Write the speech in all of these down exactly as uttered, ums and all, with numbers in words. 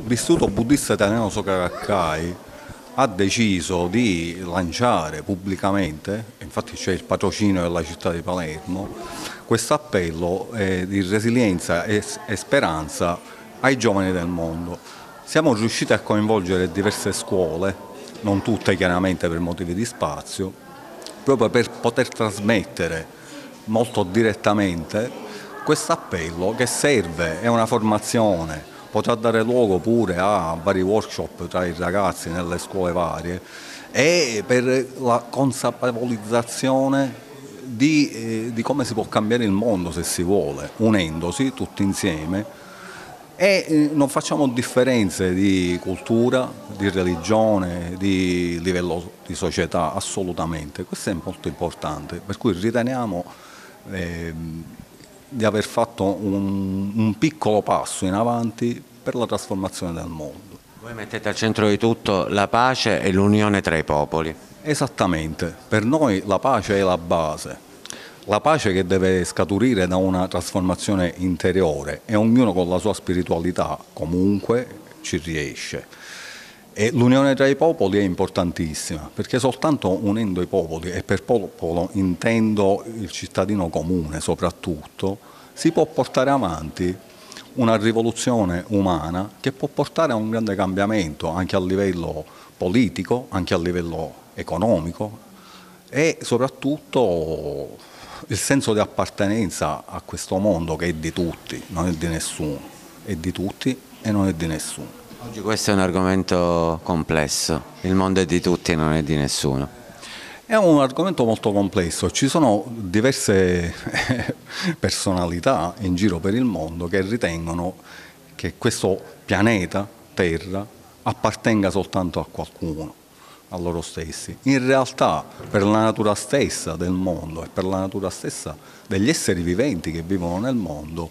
l'Istituto Buddista Italiano Soka Gakkai ha deciso di lanciare pubblicamente, infatti c'è il patrocinio della città di Palermo, questo appello eh, di resilienza e, e speranza ai giovani del mondo. Siamo riusciti a coinvolgere diverse scuole, non tutte chiaramente per motivi di spazio, proprio per poter trasmettere molto direttamente questo appello che serve, è una formazione, potrà dare luogo pure a vari workshop tra i ragazzi nelle scuole varie e per la consapevolizzazione di, eh, di come si può cambiare il mondo se si vuole, unendosi tutti insieme. E eh, non facciamo differenze di cultura, di religione, di livello di società, assolutamente. Questo è molto importante, per cui riteniamo eh, di aver fatto un, un piccolo passo in avanti per la trasformazione del mondo. Voi mettete al centro di tutto la pace e l'unione tra i popoli. Esattamente, per noi la pace è la base. La pace che deve scaturire da una trasformazione interiore e ognuno con la sua spiritualità comunque ci riesce. E l'unione tra i popoli è importantissima, perché soltanto unendo i popoli, e per popolo intendo il cittadino comune soprattutto, si può portare avanti una rivoluzione umana che può portare a un grande cambiamento anche a livello politico, anche a livello economico e soprattutto il senso di appartenenza a questo mondo che è di tutti, non è di nessuno, è di tutti e non è di nessuno. Oggi questo è un argomento complesso, il mondo è di tutti e non è di nessuno. È un argomento molto complesso, ci sono diverse personalità in giro per il mondo che ritengono che questo pianeta, Terra, appartenga soltanto a qualcuno, a loro stessi. In realtà per la natura stessa del mondo e per la natura stessa degli esseri viventi che vivono nel mondo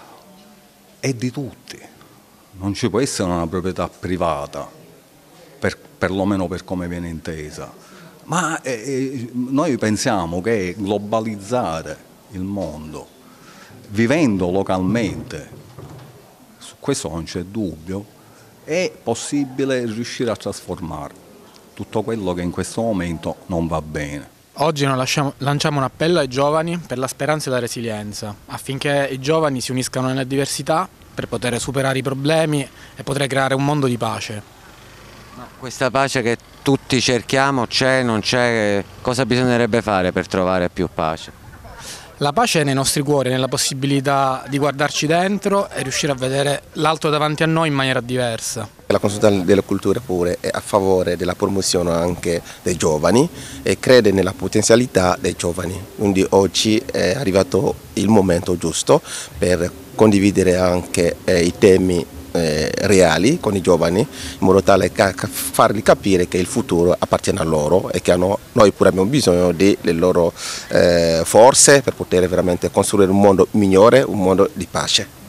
è di tutti, non ci può essere una proprietà privata, per, perlomeno per come viene intesa, ma eh, noi pensiamo che globalizzare il mondo, vivendo localmente, su questo non c'è dubbio, è possibile riuscire a trasformare tutto quello che in questo momento non va bene. Oggi noi lasciamo, lanciamo un appello ai giovani per la speranza e la resilienza, affinché i giovani si uniscano nella diversità per poter superare i problemi e poter creare un mondo di pace. Ma questa pace che tutti cerchiamo c'è, non c'è? Cosa bisognerebbe fare per trovare più pace? La pace è nei nostri cuori, nella possibilità di guardarci dentro e riuscire a vedere l'altro davanti a noi in maniera diversa. La consulta della cultura pure è a favore della promozione anche dei giovani e crede nella potenzialità dei giovani. Quindi oggi è arrivato il momento giusto per condividere anche eh, i temi eh, reali con i giovani, in modo tale da farli capire che il futuro appartiene a loro e che hanno, noi pure abbiamo bisogno delle loro eh, forze per poter veramente costruire un mondo migliore, un mondo di pace.